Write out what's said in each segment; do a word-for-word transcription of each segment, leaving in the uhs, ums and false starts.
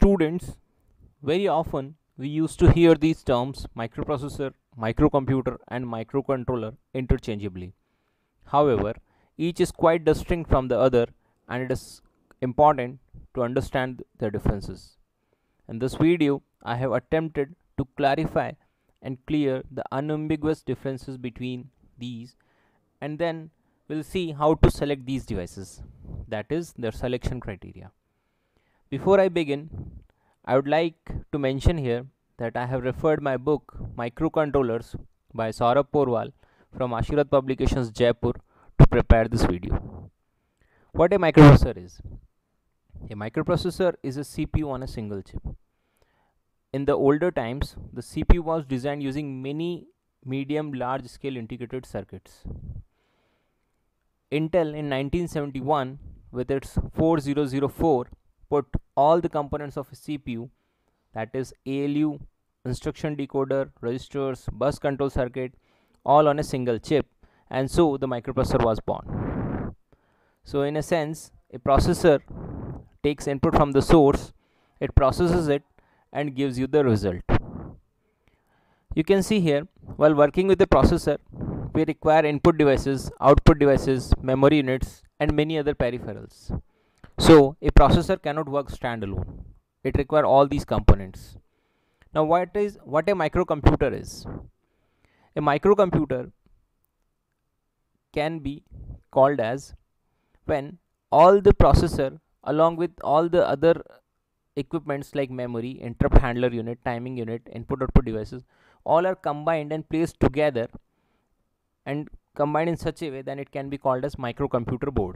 students, very often we used to hear these terms microprocessor, microcomputer, and microcontroller interchangeably. However, each is quite distinct from the other, and it is important to understand their differences. In this video, I have attempted to clarify and clear the unambiguous differences between these, and then we'll see how to select these devices, that is, their selection criteria. Before I begin, I would like to mention here that I have referred my book Microcontrollers by Saurabh Porwal from Ashirat Publications Jaipur to prepare this video. What a microprocessor is? A microprocessor is a C P U on a single chip. In the older times, the C P U was designed using many medium large scale integrated circuits. Intel in nineteen seventy-one, with its four thousand four, put all the components of a C P U, that is A L U, instruction decoder, registers, bus control circuit, all on a single chip, and so the microprocessor was born. So in a sense, a processor takes input from the source, it processes it and gives you the result. You can see here, while working with the processor, we require input devices, output devices, memory units, and many other peripherals. So a processor cannot work standalone. It requires all these components. Now what is what a microcomputer is? A microcomputer can be called as when all the processor along with all the other equipments like memory, interrupt handler unit, timing unit, input output devices, all are combined and placed together and combined in such a way that it can be called as microcomputer board.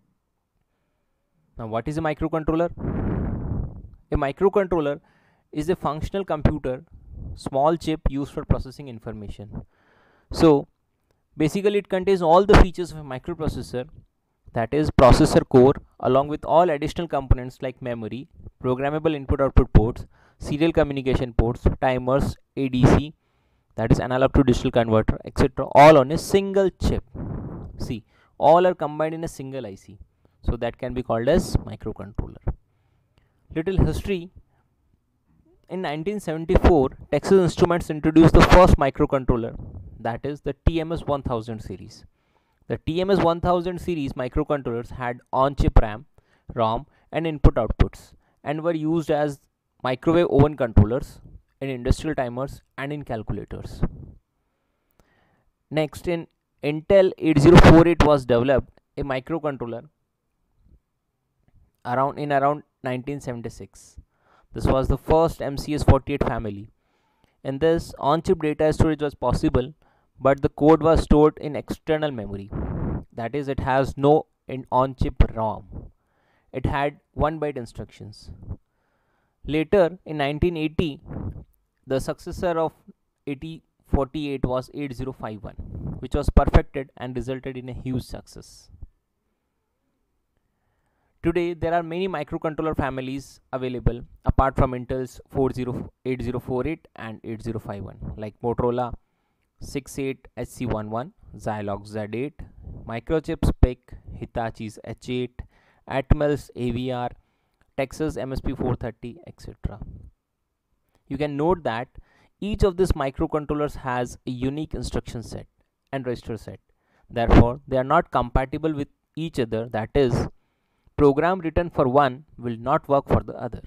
Now what is a microcontroller? A microcontroller is a functional computer, small chip used for processing information. So basically it contains all the features of a microprocessor, that is processor core along with all additional components like memory, programmable input output ports, serial communication ports, timers, A D C, that is analog to digital converter, et cetera, all on a single chip. See, all are combined in a single I C. So that can be called as microcontroller. Little history. In nineteen seventy-four, Texas Instruments introduced the first microcontroller, that is the T M S one thousand series. The T M S one thousand series microcontrollers had on-chip RAM, ROM, and input outputs, and were used as microwave oven controllers, in industrial timers, and in calculators. Next, in Intel eighty forty-eight was developed a microcontroller around in around nineteen seventy-six. This was the first M C S forty-eight family. In this, on-chip data storage was possible, but the code was stored in external memory. That is, it has no on-chip ROM. It had one byte instructions. Later, in nineteen eighty, the successor of eighty forty-eight was eighty fifty-one, which was perfected and resulted in a huge success. Today, there are many microcontroller families available apart from Intel's eighty forty-eight and eighty fifty-one, like Motorola sixty-eight H C eleven, Zilog Z eight, Microchip's P I C, Hitachi's H eight, Atmel's A V R, Texas M S P four thirty, et cetera. You can note that each of these microcontrollers has a unique instruction set and register set. Therefore, they are not compatible with each other. That is, program written for one will not work for the other.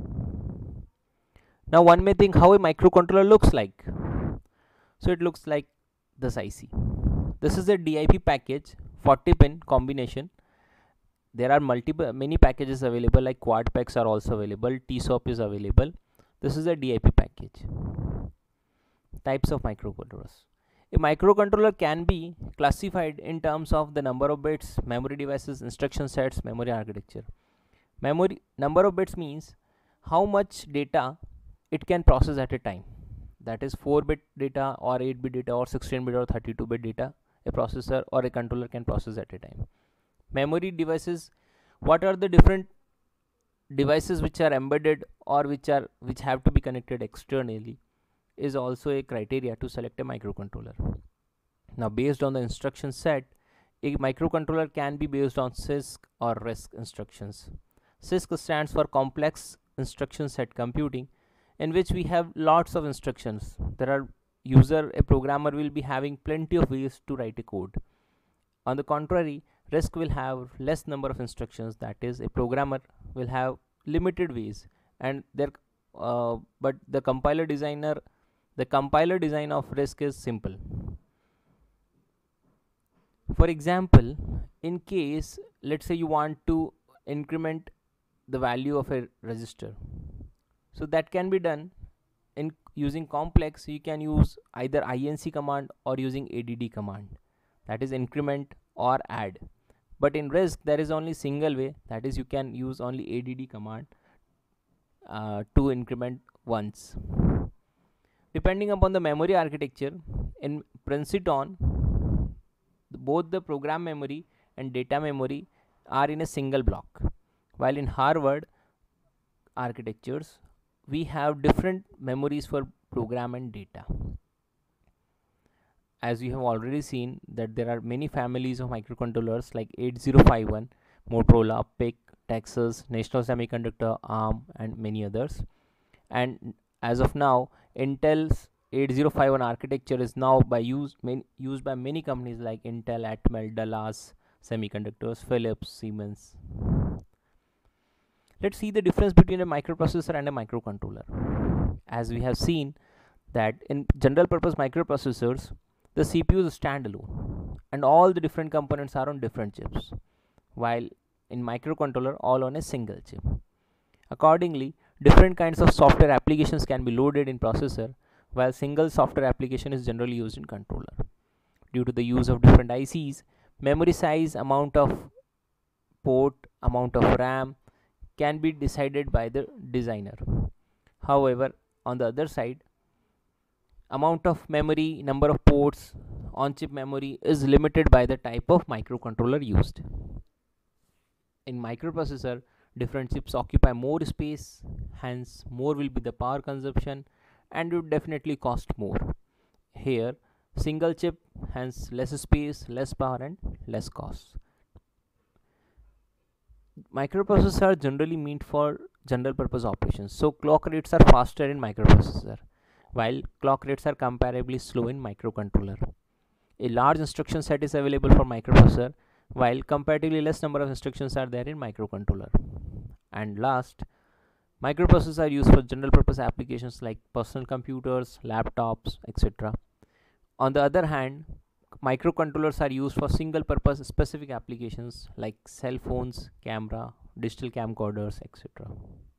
Now one may think how a microcontroller looks like. So it looks like this I C. This is a D I P package, forty pin combination. There are multiple many packages available, like quad packs are also available, T S O P is available. This is a D I P package. Types of microcontrollers. A microcontroller can be classified in terms of the number of bits, memory devices, instruction sets, memory architecture. Memory number of bits means how much data it can process at a time. That is four bit data or eight bit data or sixteen bit or thirty-two bit data a processor or a controller can process at a time. Memory devices, what are the different devices which are embedded or which are which have to be connected externally, is also a criteria to select a microcontroller. Now based on the instruction set, a microcontroller can be based on C I S C or R I S C instructions. C I S C stands for complex instruction set computing, in which we have lots of instructions. There are user, a programmer will be having plenty of ways to write a code. On the contrary, RISC will have less number of instructions, that is, a programmer will have limited ways, and there uh, but the compiler designer the compiler design of RISC is simple. For example, in case, let's say you want to increment the value of a register, so that can be done in using complex. You can use either I N C command or using A D D command, that is increment or add. But in RISC there is only single way, that is you can use only A D D command uh, to increment once. Depending upon the memory architecture, in Princeton both the program memory and data memory are in a single block, while in Harvard architectures we have different memories for program and data. As you have already seen that there are many families of microcontrollers like eight zero five one, Motorola, P I C, Texas, National Semiconductor, ARM, and many others. And as of now, Intel's eight zero five one architecture is now by use main, used by many companies like Intel, Atmel, Dallas Semiconductors, Philips, Siemens. Let's see the difference between a microprocessor and a microcontroller. As we have seen that in general purpose microprocessors, the C P U is standalone and all the different components are on different chips, while in microcontroller all on a single chip. Accordingly, different kinds of software applications can be loaded in processor, while single software application is generally used in controller. Due to the use of different I Cs, memory size, amount of port, amount of RAM can be decided by the designer. However, on the other side, amount of memory, number of ports, on-chip memory is limited by the type of microcontroller used. In microprocessor, different chips occupy more space, hence more will be the power consumption and would definitely cost more. Here, single chip, hence less space, less power and less cost. Microprocessors are generally meant for general purpose operations, so clock rates are faster in microprocessor, while clock rates are comparably slow in microcontroller. A large instruction set is available for microprocessor, while comparatively less number of instructions are there in microcontroller. And last, microprocessors are used for general purpose applications like personal computers, laptops, et cetera. On the other hand, microcontrollers are used for single purpose specific applications like cell phones, camera, digital camcorders, et cetera.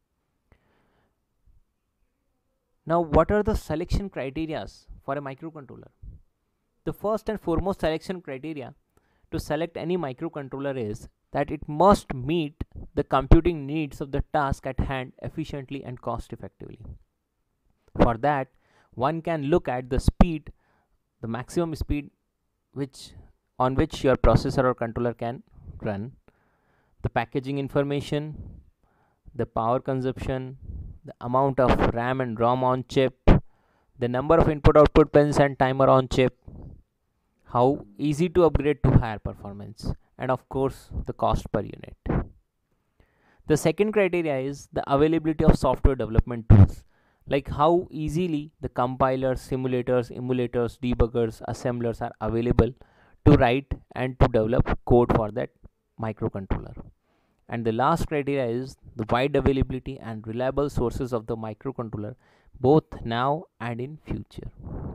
Now, what are the selection criteria for a microcontroller? The first and foremost selection criteria to select any microcontroller is that it must meet the computing needs of the task at hand efficiently and cost effectively. For that, one can look at the speed, the maximum speed which on which your processor or controller can run, the packaging information, the power consumption, the amount of RAM and ROM on chip, the number of input output pins and timer on chip, how easy to upgrade to higher performance, and of course the cost per unit. The second criteria is the availability of software development tools, like how easily the compilers, simulators, emulators, debuggers, assemblers are available to write and to develop code for that microcontroller. And the last criteria is the wide availability and reliable sources of the microcontroller, both now and in future.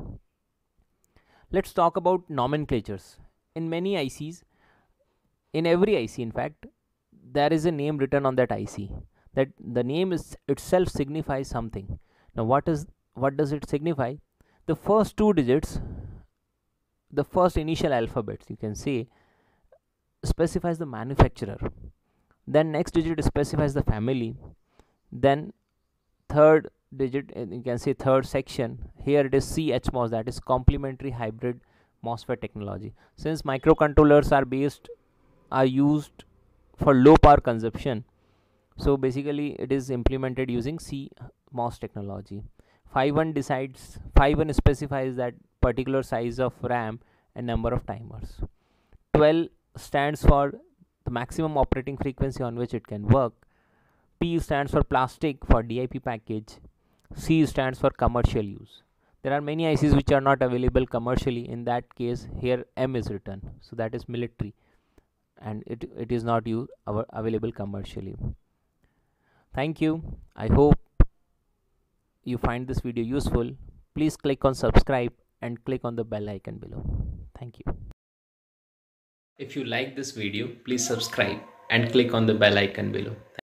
Let's talk about nomenclatures. In many I Cs, in every I C in fact, there is a name written on that I C. That the name is itself signifies something. Now what is what does it signify? The first two digits, the first initial alphabets you can say, specifies the manufacturer. Then next digit specifies the family. Then third digit, you can say third section, here it is C H MOS, that is complementary hybrid MOSFET technology. Since microcontrollers are based are used for low power consumption, so basically it is implemented using C MOS technology. five one decides five one specifies that particular size of RAM and number of timers. twelve stands for the maximum operating frequency on which it can work. P stands for plastic for D I P package. C stands for commercial use. There are many I Cs which are not available commercially. In that case, here M is written. So that is military, and it, it is not use, available commercially. Thank you. I hope you find this video useful. Please click on subscribe and click on the bell icon below. Thank you. If you like this video, please subscribe and click on the bell icon below.